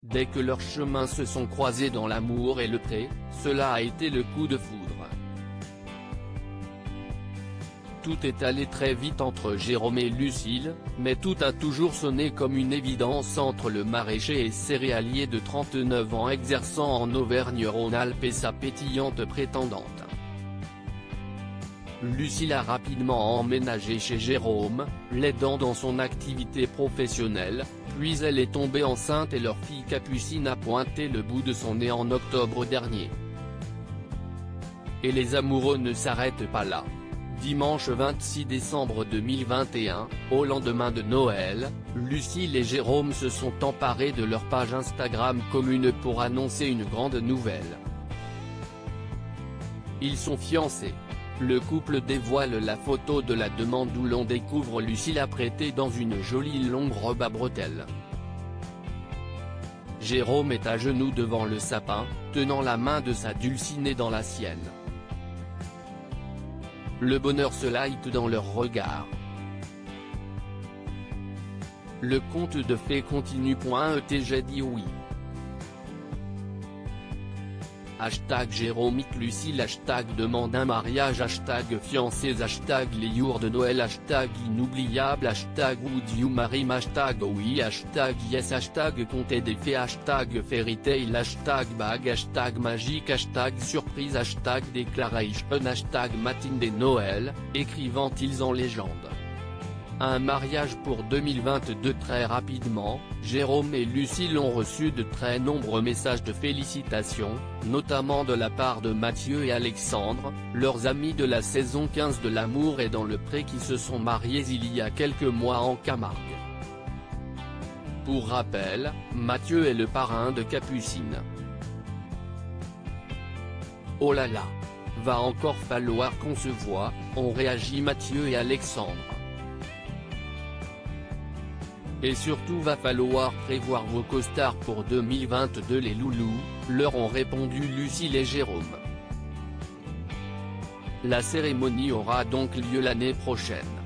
Dès que leurs chemins se sont croisés dans l'amour et le pré, cela a été le coup de foudre. Tout est allé très vite entre Jérôme et Lucille, mais tout a toujours sonné comme une évidence entre le maraîcher et céréalier de 39 ans exerçant en Auvergne-Rhône-Alpes et sa pétillante prétendante. Lucille a rapidement emménagé chez Jérôme, l'aidant dans son activité professionnelle, puis elle est tombée enceinte et leur fille Capucine a pointé le bout de son nez en octobre dernier. Et les amoureux ne s'arrêtent pas là. Dimanche 26 décembre 2021, au lendemain de Noël, Lucille et Jérôme se sont emparés de leur page Instagram commune pour annoncer une grande nouvelle. Ils sont fiancés. Le couple dévoile la photo de la demande où l'on découvre Lucille apprêtée dans une jolie longue robe à bretelles. Jérôme est à genoux devant le sapin, tenant la main de sa dulcinée dans la sienne. Le bonheur se light dans leurs regards. Le conte de fées continue. J'ai dit oui. Hashtag Jérôme et Lucille, hashtag demande un mariage, hashtag fiancés, hashtag les jours de Noël, hashtag inoubliable, hashtag would you marry me, hashtag oui, hashtag yes, hashtag conte des fées, hashtag fairy tale, hashtag bague, hashtag magique, hashtag surprise, hashtag déclaration, hashtag matin des Noël, écrivant-ils en légende. Un mariage pour 2022. Très rapidement, Jérôme et Lucille ont reçu de très nombreux messages de félicitations, notamment de la part de Mathieu et Alexandre, leurs amis de la saison 15 de L'amour est dans le pré qui se sont mariés il y a quelques mois en Camargue. Pour rappel, Mathieu est le parrain de Capucine. Oh là là! Va encore falloir qu'on se voie, ont réagi Mathieu et Alexandre. Et surtout va falloir prévoir vos costards pour 2022 les loulous, leur ont répondu Lucille et Jérôme. La cérémonie aura donc lieu l'année prochaine.